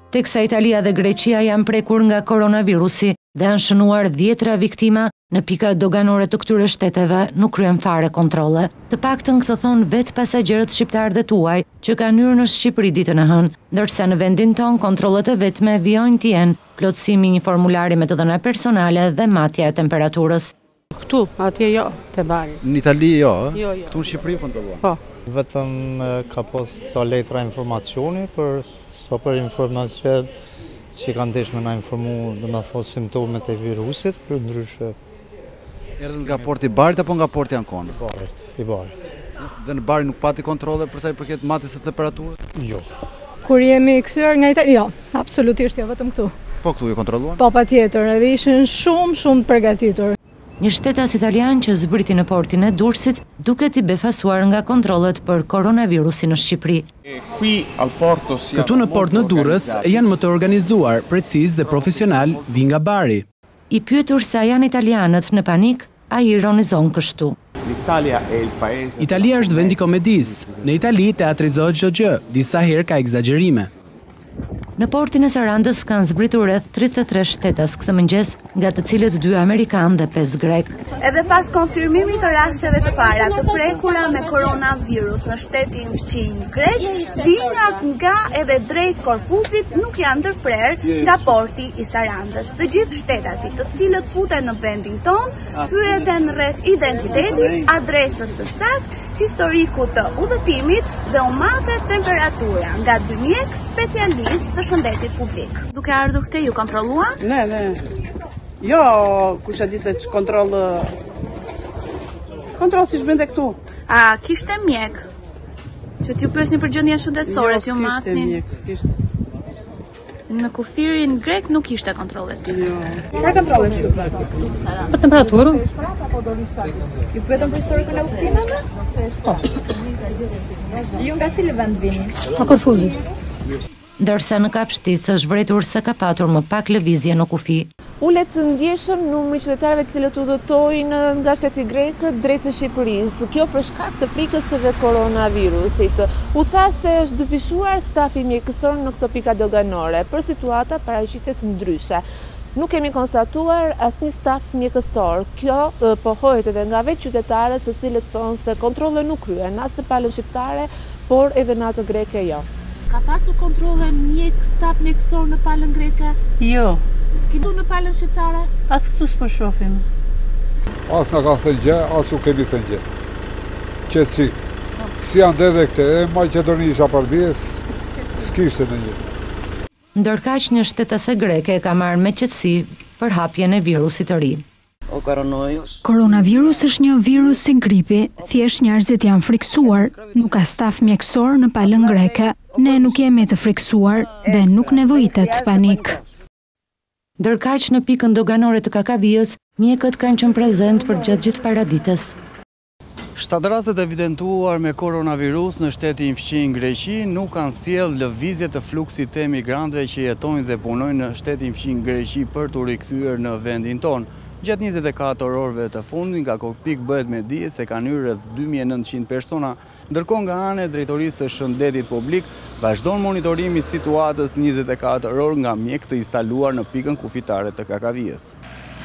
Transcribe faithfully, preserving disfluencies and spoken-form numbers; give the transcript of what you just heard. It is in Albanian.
Teksa Italia dhe Greqia janë prekur nga koronavirusi dhe janë shënuar dhjetra viktima, në pikat doganore të këtyre shteteve nuk kryen fare kontrolle. Të paktën këtë thonë vetë pasagjerët shqiptar dhe tuaj që kanë hyrë në Shqipëri ditën e hënë, ndërsa në vendin ton kontrollet e vetme vijojnë të jenë plotësimi i një formulari me të dhëna personale dhe matja e temperaturës. Këtu, atje jo, te bari. Në Itali jo, jo, jo. Këtu në Shqipëri kontrolluan. Po. Vetëm ka pas sa letra informacioni për sa për informacion që kanë deshme na informu dhe me thosë simptomet e virusit, për ndryshe. Erdhën nga porti i barit apo nga porti Ankonës? I barit, i barit. Dhe në bari nuk pati kontrole për sa i përket matjes së temperaturës? Jo. Kur jemi kthyer nga Italia, jo, absolutisht jo, vetëm këtu. Po këtu ju kontrolluan? Po patjetër, edhe ishin shumë shumë të përgatitur. Një shtetas italian që zbriti në portin e Durrësit duket i befasuar nga kontrollet për koronavirusin në Shqipëri. Këtu në port në Durrës janë më të organizuar, preciz dhe profesional vi nga bari. I pyetur sa janë italianët në panik, ai ironizon kështu. Italia është vendi komedis. Në Itali teatrizohet çdo gjë, disa herë ka egzagerime. Në portin e Sarandës kanë zbritur rreth tridhjetë e tre shtetas këtë mëngjes, nga të cilët dy amerikan dhe pesë grek. Edhe pas konfirmimit të rasteve të para të prekura me koronavirus në shtetin fqinj grek, linjat nga edhe drejt korpusit nuk janë ndërprer nga porti i Sarandës. Të gjithë shtetasit të cilët futen në vendin ton, pyeten rreth identitetit, adresës së saktë, historiku të udhëtimit dhe u matet temperatura nga dy mjek specialist të shëndetit publik. Duke ardhur këte ju kontrolluan? Ne, ne. Jo, kush e di se që kontrol... Kontrol si shbende këtu. A, kishte mjek? Që t'ju pësni për gjendjen shëndetësore, t'ju matnin? Jo, s'kishte mjek, s'kishte. Në kufirin grek nuk ishte kontrollet. Jo. Për kontrollet shu? Për temperaturën? Ju pyetëm për historikën e udhëtimeve? Po. Ju nga cili vend vini? A Korfuzi. Ndërsa në Kapshticë është vërejtur se ka patur më pak lëvizje në kufi. Ulet të ndjeshëm numri qytetarëve të cilët udhëtojnë nga shteti grek drejt të Shqipërisë. Kjo për shkak të frikës së koronavirusit. U tha se është dyfishuar stafi mjekësor në këto pika doganore, për situata paraqitet ndryshe. Nuk kemi konstatuar asnjë staf mjekësor. Kjo pohohet edhe nga vetë qytetarët të cilët thonë se kontrolle nuk kryen as në palën shqiptare, por edhe në atë greke jo. Ka pasur kontrolle mjek, staf mjekësor në palën greke? Jo. Këtu në palën shqiptare? As këtu s'po shohim. As në ka thënë gjë, as u kemi thënë gjë. Qetësi. Si janë dhe dhe këte, e Maqedonisha Pardijës, s'kishte në gjë. Ndërkaq një shtetase greke ka marrë me qetësi për hapjen e virusit të ri. Koronavirus është një virus si gripi, thjesht njerëzit janë friksuar, nuk ka staf mjekësor në palën greke, ne nuk jemi të friksuar dhe nuk nevojitet panik. Ndërkaq në pikën doganore të Kakavijës, mjekët kanë qenë prezent për gjatë gjithë paraditës. Shtatë rastet evidentuar me koronavirus në shtetin fqinj Greqi nuk kanë sjellë lëvizje të fluksit të emigrantëve që jetojnë dhe punojnë në shtetin fqinj Greqi për t'u rikthyer në vendin tonë. Gjatë njëzet e katër orëve të fundit nga Kokpik bëhet me dije se kanë hyrë rreth dy mijë e nëntëqind persona, ndërkohë nga ana e Drejtorisë së Shëndetit Publik vazhdon monitorimi i situatës njëzet e katër orë nga mjek të instaluar në pikën kufitare të Kakavijës.